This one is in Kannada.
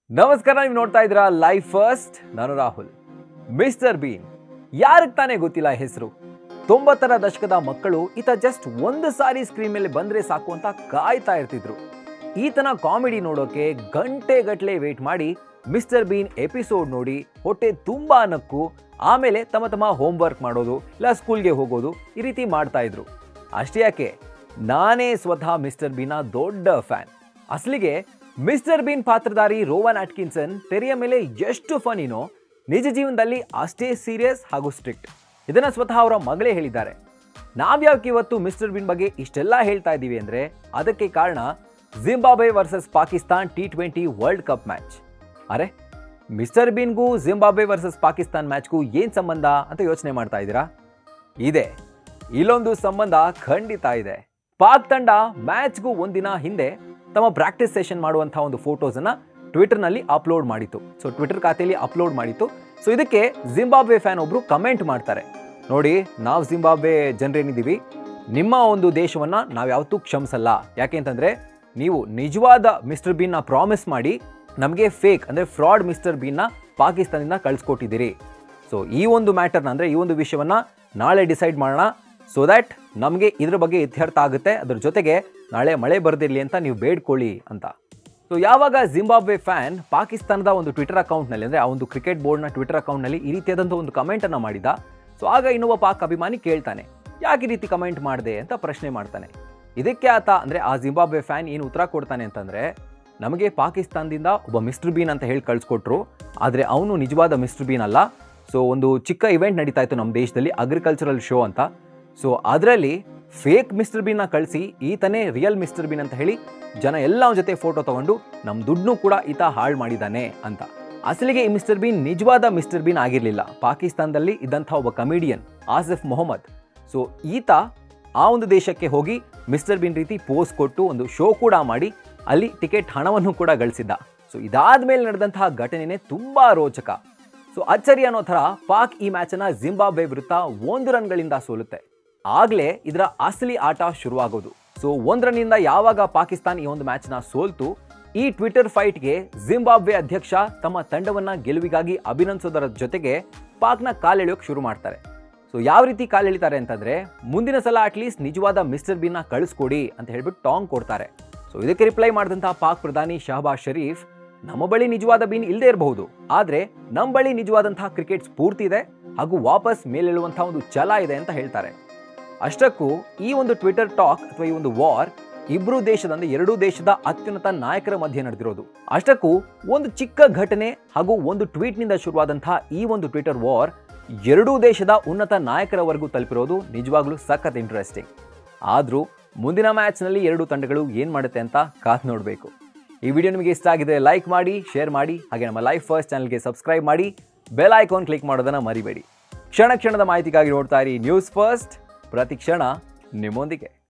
ನಮಸ್ಕಾರ, ನೀವು ನೋಡ್ತಾ ಇದ್ದೀರಾ ಲೈಫ್ ಫಸ್ಟ್. ನಾನು ರಾಹುಲ್. ಮಿಸ್ಟರ್ ಬೀನ್ ಯಾರಿಗೆ ತಾನೇ ಗೊತ್ತಿಲ್ಲ ಹೆಸರು. 90ರ ದಶಕದ ಮಕ್ಕಳು ಈತ ಜಸ್ಟ್ ಒಂದು ಸಾರಿ ಸ್ಕ್ರೀನ್ ಮೇಲೆ ಬಂದ್ರೆ ಸಾಕು ಅಂತ ಕಾಯ್ತಾ ಇರ್ತಿದ್ರು. ಈತನ ಕಾಮಿಡಿ ನೋಡೋಕೆ ಗಂಟೆ ಗಟ್ಟಲೆ ವೇಟ್ ಮಾಡಿ ಮಿಸ್ಟರ್ ಬೀನ್ ಎಪಿಸೋಡ್ ನೋಡಿ ಹೊಟ್ಟೆ ತುಂಬಾ ನಕ್ಕು ಆಮೇಲೆ ತಮ್ಮ ಹೋಮ್ ವರ್ಕ್ ಮಾಡೋದು ಇಲ್ಲ ಸ್ಕೂಲ್ಗೆ ಹೋಗೋದು ಈ ರೀತಿ ಮಾಡ್ತಾ ಇದ್ರು. ಅಷ್ಟೇ ಯಾಕೆ, ನಾನೇ ಸ್ವತಃ ಮಿಸ್ಟರ್ ಬೀನ ದೊಡ್ಡ ಫ್ಯಾನ್. ಅಸಲಿಗೆ ಮಿಸ್ಟರ್ ಬೀನ್ ಪಾತ್ರಧಾರಿ ರೋವನ್ ಅಟ್ಕಿನ್ಸನ್ ತೆರೆಯ ಮೇಲೆ ಎಷ್ಟು ಫನಿನೋ ನಿಜ ಜೀವನದಲ್ಲಿ ಅಷ್ಟೇ ಸೀರಿಯಸ್ ಹಾಗೂ ಸ್ಟ್ರಿಕ್ಟ್. ಇದನ್ನ ಸ್ವತಃ ಅವರ ಮಗಳೇ ಹೇಳಿದ್ದಾರೆ. ನಾವ್ಯಾಕೆ ಇವತ್ತು ಮಿಸ್ಟರ್ ಬೀನ್ ಬಗ್ಗೆ ಇಷ್ಟೆಲ್ಲ ಹೇಳ್ತಾ ಇದ್ದೀವಿ ಅಂದ್ರೆ ಅದಕ್ಕೆ ಕಾರಣ Zimbabwe versus Pakistan T20 world cup match. ಅರೆ, ಮಿಸ್ಟರ್ ಬೀನ್ಗೂ ಜಿಂಬಾಬ್ವೆ ವರ್ಸಸ್ ಪಾಕಿಸ್ತಾನ್ ಮ್ಯಾಚ್ಗೂ ಏನ್ ಸಂಬಂಧ ಅಂತ ಯೋಚನೆ ಮಾಡ್ತಾ ಇದ್ದೀರಾ? ಇದೆ, ಇಲ್ಲೊಂದು ಸಂಬಂಧ ಖಂಡಿತ ಇದೆ. ಪಾಕ್ ತಂಡ ಮ್ಯಾಚ್ಗೂ ಒಂದಿನ ಹಿಂದೆ ತಮ್ಮ ಪ್ರಾಕ್ಟೀಸ್ ಸೆಷನ್ ಮಾಡುವಂತಹ ಒಂದು ಫೋಟೋಸನ್ನ ಟ್ವಿಟರ್ನಲ್ಲಿ ಅಪ್ಲೋಡ್ ಮಾಡಿತ್ತು. ಸೊ ಟ್ವಿಟರ್ ಖಾತೆಯಲ್ಲಿ ಅಪ್ಲೋಡ್ ಮಾಡಿತ್ತು. ಸೊ ಇದಕ್ಕೆ ಜಿಂಬಾಬ್ವೆ ಫ್ಯಾನ್ ಒಬ್ರು ಕಮೆಂಟ್ ಮಾಡ್ತಾರೆ, ನೋಡಿ, ನಾವು ಜಿಂಬಾಬ್ವೆ ಜನರೇನಿದ್ದೀವಿ, ನಿಮ್ಮ ಒಂದು ದೇಶವನ್ನ ನಾವು ಯಾವತ್ತೂ ಕ್ಷಮಿಸಲ್ಲ. ಯಾಕೆ ಅಂತಂದ್ರೆ ನೀವು ನಿಜವಾದ ಮಿಸ್ಟರ್ ಬೀನ್ನ ಪ್ರಾಮಿಸ್ ಮಾಡಿ ನಮಗೆ ಫೇಕ್ ಅಂದ್ರೆ ಫ್ರಾಡ್ ಮಿಸ್ಟರ್ ಬೀನ್ನ ಪಾಕಿಸ್ತಾನದಿಂದ ಕಳಿಸ್ಕೊಟ್ಟಿದ್ದೀರಿ. ಸೊ ಈ ಒಂದು ಮ್ಯಾಟರ್ನ ಅಂದ್ರೆ ಈ ಒಂದು ವಿಷಯವನ್ನ ನಾಳೆ ಡಿಸೈಡ್ ಮಾಡೋಣ, ಸೊ ದ್ಯಾಟ್ ನಮಗೆ ಇದ್ರ ಬಗ್ಗೆ ಇತ್ಯರ್ಥ ಆಗುತ್ತೆ. ಅದ್ರ ಜೊತೆಗೆ ನಾಳೆ ಮಳೆ ಬರೆದಿರಲಿ ಅಂತ ನೀವು ಬೇಡ್ಕೊಳ್ಳಿ ಅಂತ. ಸೊ ಯಾವಾಗ ಜಿಂಬಾಬ್ವೆ ಫ್ಯಾನ್ ಪಾಕಿಸ್ತಾನದ ಒಂದು ಟ್ವಿಟರ್ ಅಕೌಂಟ್ನಲ್ಲಿ ಅಂದರೆ ಆ ಒಂದು ಕ್ರಿಕೆಟ್ ಬೋರ್ಡ್ನ ಟ್ವಿಟರ್ ಅಕೌಂಟ್ನಲ್ಲಿ ಈ ರೀತಿಯಾದಂಥ ಒಂದು ಕಮೆಂಟನ್ನು ಮಾಡಿದ. ಸೊ ಆಗ ಇನ್ನೊಬ್ಬ ಪಾಕ್ ಅಭಿಮಾನಿ ಕೇಳ್ತಾನೆ, ಯಾಕೆ ಈ ರೀತಿ ಕಮೆಂಟ್ ಮಾಡಿದೆ ಅಂತ ಪ್ರಶ್ನೆ ಮಾಡ್ತಾನೆ. ಇದಕ್ಕೆ ಆತ ಅಂದರೆ ಆ ಜಿಂಬಾಬ್ವೆ ಫ್ಯಾನ್ ಏನು ಉತ್ತರ ಕೊಡ್ತಾನೆ ಅಂತಂದರೆ, ನಮಗೆ ಪಾಕಿಸ್ತಾನದಿಂದ ಒಬ್ಬ ಮಿಸ್ಟರ್ ಬೀನ್ ಅಂತ ಹೇಳಿ ಕಳಿಸ್ಕೊಟ್ರು, ಆದರೆ ಅವನು ನಿಜವಾದ ಮಿಸ್ಟರ್ ಬೀನ್ ಅಲ್ಲ. ಸೊ ಒಂದು ಚಿಕ್ಕ ಇವೆಂಟ್ ನಡೀತಾ ಇತ್ತು ನಮ್ಮ ದೇಶದಲ್ಲಿ, ಅಗ್ರಿಕಲ್ಚರಲ್ ಶೋ ಅಂತ. ಸೊ ಅದರಲ್ಲಿ ಫೇಕ್ ಮಿಸ್ಟರ್ ಬೀನ್ನ ಕಳಿಸಿ ಈತನೇ ರಿಯಲ್ ಮಿಸ್ಟರ್ ಬೀನ್ ಅಂತ ಹೇಳಿ ಜನ ಎಲ್ಲ ಜೊತೆ ಫೋಟೋ ತಗೊಂಡು ನಮ್ಮ ದುಡ್ಡು ಕೂಡ ಈತ ಹಾಳು ಮಾಡಿದ್ದಾನೆ ಅಂತ. ಅಸಲಿಗೆ ಈ ಮಿಸ್ಟರ್ ಬೀನ್ ನಿಜವಾದ ಮಿಸ್ಟರ್ ಬೀನ್ ಆಗಿರಲಿಲ್ಲ. ಪಾಕಿಸ್ತಾನದಲ್ಲಿ ಇದ್ದಂಥ ಒಬ್ಬ ಕಮಿಡಿಯನ್ ಆಸಿಫ್ ಮೊಹಮ್ಮದ್. ಸೊ ಈತ ಆ ಒಂದು ದೇಶಕ್ಕೆ ಹೋಗಿ ಮಿಸ್ಟರ್ ಬೀನ್ ರೀತಿ ಪೋಸ್ ಕೊಟ್ಟು ಒಂದು ಶೋ ಕೂಡ ಮಾಡಿ ಅಲ್ಲಿ ಟಿಕೆಟ್ ಹಣವನ್ನು ಕೂಡ ಗಳಿಸಿದ್ದ. ಸೊ ಇದಾದ ಮೇಲೆ ನಡೆದಂತಹ ಘಟನೆನೇ ತುಂಬಾ ರೋಚಕ. ಸೊ ಅಚ್ಚರಿ ಅನ್ನೋ ಥರ ಪಾಕ್ ಈ ಮ್ಯಾಚನ್ನು ಜಿಂಬಾಬ್ವೆ ವಿರುದ್ಧ 1 ರನ್ಗಳಿಂದ ಸೋಲುತ್ತೆ. ಆಗಲೇ ಇದರ ಅಸಲಿ ಆಟ ಶುರುವಾಗೋದು. ಸೊ 1 ರನ್ನಿಂದ ಯಾವಾಗ ಪಾಕಿಸ್ತಾನ ಈ ಒಂದು ಮ್ಯಾಚ್ನ ಸೋಲ್ತು, ಈ ಟ್ವಿಟರ್ ಫೈಟ್ಗೆ ಜಿಂಬಾಬ್ವೆ ಅಧ್ಯಕ್ಷ ತಮ್ಮ ತಂಡವನ್ನ ಗೆಲುವಿಗಾಗಿ ಅಭಿನಂದಿಸೋದರ ಜೊತೆಗೆ ಪಾಕ್ನ ಕಾಲೆಳೆಯೋಕೆ ಶುರು ಮಾಡ್ತಾರೆ. ಸೊ ಯಾವ ರೀತಿ ಕಾಲೆಳಿತಾರೆ ಅಂತಂದ್ರೆ, ಮುಂದಿನ ಸಲ ಅಟ್ಲೀಸ್ಟ್ ನಿಜವಾದ ಮಿಸ್ಟರ್ ಬೀನ್ನ ಕಳಿಸ್ಕೊಡಿ ಅಂತ ಹೇಳ್ಬಿಟ್ಟು ಟಾಂಗ್ ಕೊಡ್ತಾರೆ. ಸೊ ಇದಕ್ಕೆ ರಿಪ್ಲೈ ಮಾಡಿದಂತಹ ಪಾಕ್ ಪ್ರಧಾನಿ ಶಹಬಾಜ್ ಶರೀಫ್, ನಮ್ಮ ಬಳಿ ನಿಜವಾದ ಬೀನ್ ಇಲ್ಲದೆ ಇರಬಹುದು, ಆದ್ರೆ ನಮ್ಮ ಬಳಿ ನಿಜವಾದಂತಹ ಕ್ರಿಕೆಟ್ ಸ್ಫೂರ್ತಿ ಇದೆ ಹಾಗೂ ವಾಪಸ್ ಮೇಲೇಳುವಂತಹ ಒಂದು ಛಲ ಇದೆ ಅಂತ ಹೇಳ್ತಾರೆ. ಅಷ್ಟಕ್ಕೂ ಈ ಒಂದು ಟ್ವಿಟರ್ ಟಾಕ್ ಅಥವಾ ಈ ಒಂದು ವಾರ್ ಎರಡೂ ದೇಶದ ಅತ್ಯುನ್ನತ ನಾಯಕರ ಮಧ್ಯೆ ನಡೆದಿರೋದು. ಅಷ್ಟಕ್ಕೂ ಒಂದು ಚಿಕ್ಕ ಘಟನೆ ಹಾಗೂ ಒಂದು ಟ್ವೀಟ್ನಿಂದ ಶುರುವಾದಂತಹ ಈ ಒಂದು ಟ್ವಿಟರ್ ವಾರ್ ಎರಡೂ ದೇಶದ ಉನ್ನತ ನಾಯಕರವರೆಗೂ ತಲುಪಿರೋದು ನಿಜವಾಗ್ಲೂ ಸಖತ್ ಇಂಟ್ರೆಸ್ಟಿಂಗ್. ಆದರೂ ಮುಂದಿನ ಮ್ಯಾಚ್ನಲ್ಲಿ ಎರಡೂ ತಂಡಗಳು ಏನು ಮಾಡುತ್ತೆ ಅಂತ ಕಾದು ನೋಡಬೇಕು. ಈ ವಿಡಿಯೋ ನಿಮಗೆ ಇಷ್ಟ ಆಗಿದ್ರೆ ಲೈಕ್ ಮಾಡಿ, ಶೇರ್ ಮಾಡಿ, ಹಾಗೆ ನಮ್ಮ ಲೈಫ್ ಫಸ್ಟ್ ಚಾನಲ್ಗೆ ಸಬ್ಸ್ಕ್ರೈಬ್ ಮಾಡಿ, ಬೆಲ್ ಐಕಾನ್ ಕ್ಲಿಕ್ ಮಾಡೋದನ್ನು ಮರಿಬೇಡಿ. ಕ್ಷಣ ಕ್ಷಣದ ಮಾಹಿತಿಗಾಗಿ ನೋಡ್ತಾ ಇರಿ ನ್ಯೂಸ್ ಫಸ್ಟ್, ಪ್ರತಿ ಕ್ಷಣ ನಿಮ್ಮೊಂದಿಗೆ.